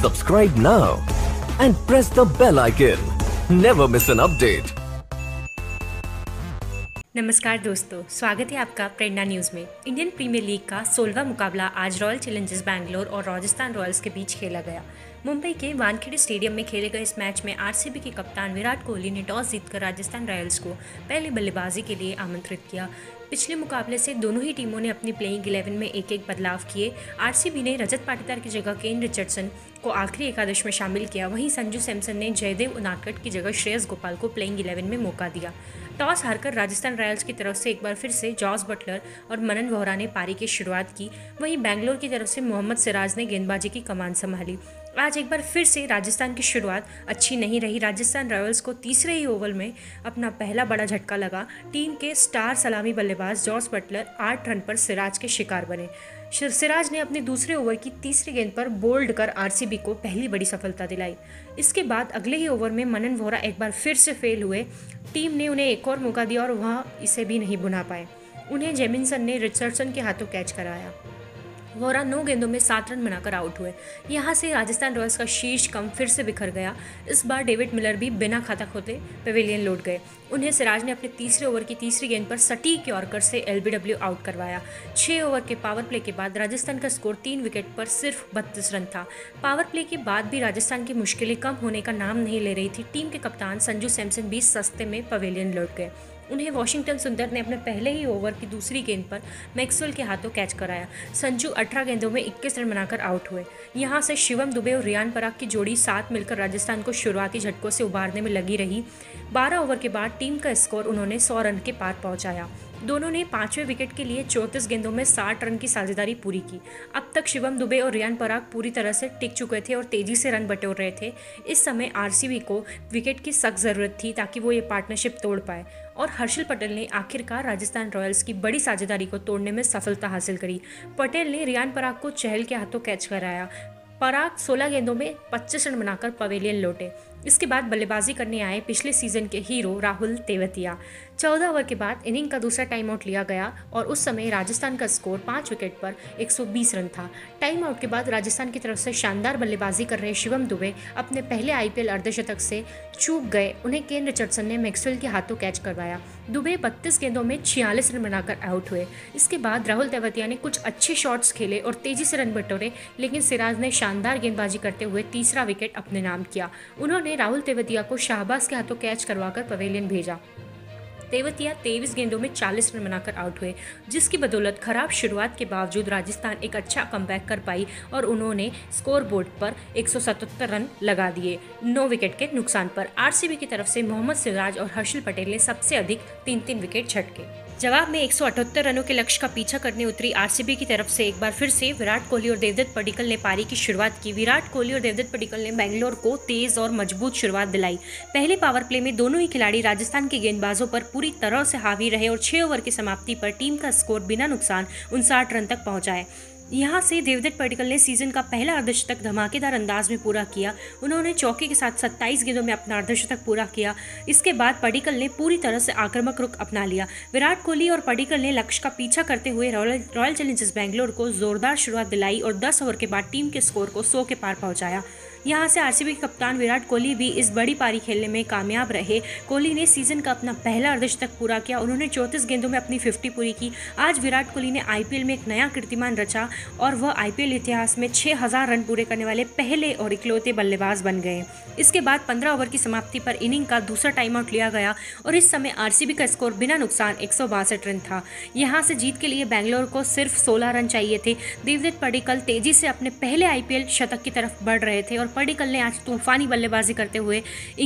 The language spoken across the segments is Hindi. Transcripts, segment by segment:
Subscribe now and press the bell icon. Never miss an update. नमस्कार दोस्तों, स्वागत है आपका प्रेरणा न्यूज़ में। इंडियन प्रीमियर लीग का 16वां मुकाबला आज रॉयल चैलेंजर्स बैंगलोर और राजस्थान रॉयल्स के बीच खेला गया। मुंबई के वानखेड़े स्टेडियम में खेले गए इस मैच में आरसीबी के कप्तान विराट कोहली ने टॉस जीतकर राजस्थान रॉयल्स को पहले बल्लेबाजी के लिए आमंत्रित किया। पिछले मुकाबले से दोनों ही टीमों ने अपनी प्लेइंग 11 में एक एक बदलाव किए। आरसीबी ने रजत पाटीदार की जगह केन रिचर्डसन को आखिरी एकादश में शामिल किया। वहीं संजू सैमसन ने जयदेव उनादकट की जगह श्रेयस गोपाल को प्लेइंग 11 में मौका दिया। टॉस हारकर राजस्थान रॉयल्स की तरफ से एक बार फिर से जॉस बटलर और मनन वोहरा ने पारी की शुरुआत की। वहीं बैंगलोर की तरफ से मोहम्मद सिराज ने गेंदबाजी की कमान संभाली। आज एक बार फिर से राजस्थान की शुरुआत अच्छी नहीं रही। राजस्थान रॉयल्स को तीसरे ही ओवर में अपना पहला बड़ा झटका लगा। टीम के स्टार सलामी बल्लेबाज जॉस बटलर 8 रन पर सिराज के शिकार बने। सिराज ने अपने दूसरे ओवर की तीसरी गेंद पर बोल्ड कर आरसीबी को पहली बड़ी सफलता दिलाई। इसके बाद अगले ही ओवर में मनन वोहरा एक बार फिर से फेल हुए। टीम ने उन्हें एक और मौका दिया और वह इसे भी नहीं भुना पाए। उन्हें जेमिसन ने रिचर्डसन के हाथों कैच कराया। वोहरा 9 गेंदों में 7 रन बनाकर आउट हुए। यहां से राजस्थान रॉयल्स का शीर्ष कम फिर से बिखर गया। इस बार डेविड मिलर भी बिना खाता खोले पवेलियन लौट गए। उन्हें सिराज ने अपने तीसरे ओवर की तीसरी गेंद पर सटीक यॉर्कर से एलबीडब्ल्यू आउट करवाया। 6 ओवर के पावर प्ले के बाद राजस्थान का स्कोर 3 विकेट पर सिर्फ 32 रन था। पावर प्ले के बाद भी राजस्थान की मुश्किलें कम होने का नाम नहीं ले रही थी। टीम के कप्तान संजू सैमसन भी सस्ते में पवेलियन लौट गए। उन्हें वॉशिंगटन सुंदर ने अपने पहले ही ओवर की दूसरी गेंद पर मैक्सवेल के हाथों कैच कराया। संजू 18 गेंदों में 21 रन बनाकर आउट हुए। यहां से शिवम दुबे और रियान पराग की जोड़ी साथ मिलकर राजस्थान को शुरुआती झटकों से उबारने में लगी रही। 12 ओवर के बाद टीम का स्कोर उन्होंने 100 रन के पार पहुंचाया। दोनों ने 5वें विकेट के लिए 34 गेंदों में 60 रन की साझेदारी पूरी की। अब तक शिवम दुबे और रियान पराग पूरी तरह से टिक चुके थे और तेजी से रन बटोर रहे थे। इस समय आरसीबी को विकेट की सख्त ज़रूरत थी ताकि वो ये पार्टनरशिप तोड़ पाए और हर्षल पटेल ने आखिरकार राजस्थान रॉयल्स की बड़ी साझेदारी को तोड़ने में सफलता हासिल करी। पटेल ने रियान पराग को चहल के हाथों कैच कराया। पराग 16 गेंदों में 25 रन बनाकर पवेलियन लौटे। इसके बाद बल्लेबाजी करने आए पिछले सीजन के हीरो राहुल तेवतिया। 14 ओवर के बाद इनिंग का दूसरा टाइम आउट लिया गया और उस समय राजस्थान का स्कोर 5 विकेट पर 120 रन था। टाइम आउट के बाद राजस्थान की तरफ से शानदार बल्लेबाजी कर रहे शिवम दुबे अपने पहले आईपीएल अर्धशतक से चूक गए। उन्हें केन रिचर्डसन ने मैक्सवेल के हाथों कैच करवाया। दुबे 32 गेंदों में 46 रन बनाकर आउट हुए। इसके बाद राहुल तेवतिया ने कुछ अच्छे शॉट्स खेले और तेजी से रन बटोरे, लेकिन सिराज ने शानदार गेंदबाजी करते हुए तीसरा विकेट अपने नाम किया। उन्होंने राहुल तेवतिया को शाहबाज के हाथों कैच करवाकर पवेलियन भेजा। तेवतिया 23 गेंदों में 40 रन बनाकर आउट हुए, जिसकी बदौलत खराब शुरुआत के बावजूद राजस्थान एक अच्छा कमबैक कर पाई और उन्होंने स्कोर बोर्ड पर 177 रन लगा दिए 9 विकेट के नुकसान पर। आरसीबी की तरफ से मोहम्मद सिराज और हर्षल पटेल ने सबसे अधिक 3-3 विकेट झटके। जवाब में 178 रनों के लक्ष्य का पीछा करने उतरी आरसीबी की तरफ से एक बार फिर से विराट कोहली और देवदत्त पडिक्कल ने पारी की शुरुआत की। विराट कोहली और देवदत्त पडिक्कल ने बेंगलोर को तेज और मजबूत शुरुआत दिलाई। पहले पावर प्ले में दोनों ही खिलाड़ी राजस्थान के गेंदबाजों पर पूरी तरह से हावी रहे और 6 ओवर की समाप्ति पर टीम का स्कोर बिना नुकसान 59 रन तक पहुंचाए। यहां से देवदत्त पडिक्कल ने सीजन का पहला अर्धशतक धमाकेदार अंदाज में पूरा किया। उन्होंने चौके के साथ 27 गेंदों में अपना अर्धशतक पूरा किया। इसके बाद पडिक्कल ने पूरी तरह से आक्रामक रुख अपना लिया। विराट कोहली और पडिक्कल ने लक्ष्य का पीछा करते हुए रॉयल चैलेंजर्स बैंगलोर को जोरदार शुरुआत दिलाई और 10 ओवर के बाद टीम के स्कोर को 100 के पार पहुंचाया। यहां से आरसीबी के कप्तान विराट कोहली भी इस बड़ी पारी खेलने में कामयाब रहे। कोहली ने सीजन का अपना पहला अर्धशतक पूरा किया। उन्होंने 34 गेंदों में अपनी 50 पूरी की। आज विराट कोहली ने आईपीएल में एक नया कीर्तिमान रचा और वह आईपीएल इतिहास में 6000 रन पूरे करने वाले पहले और इकलौते बल्लेबाज बन गए। इसके बाद 15 ओवर की समाप्ति पर इनिंग का दूसरा टाइम आउट लिया गया और इस समय आरसीबी का स्कोर बिना नुकसान 162 रन था। यहां से जीत के लिए बैंगलोर को सिर्फ 16 रन चाहिए थे। देवदत्त पडिक्कल तेजी से अपने पहले आईपीएल शतक की तरफ बढ़ रहे थे और पडिक्कल ने आज तूफानी बल्लेबाजी करते हुए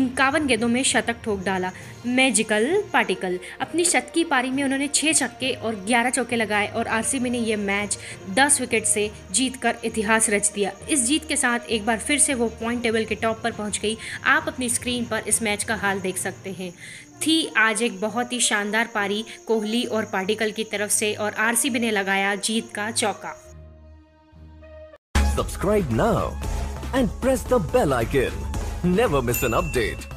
51 गेंदों में शतक ठोक डाला। मैजिकल पाटिकल अपनी शतकीय पारी में उन्होंने 6 छक्के और 11 चौके लगाए और आरसीबी ने यह मैच 10 विकेट से जीतकर इतिहास रच दिया। इस जीत के साथ एक बार फिर से वो पॉइंट टेबल के टॉप पर पहुंच गई। आप अपनी स्क्रीन पर इस मैच का हाल देख सकते हैं। थी आज एक बहुत ही शानदार पारी कोहली और पाटिकल की तरफ से और आरसीबी ने लगाया जीत का चौका। Subscribe now and press the bell icon. Never miss an update.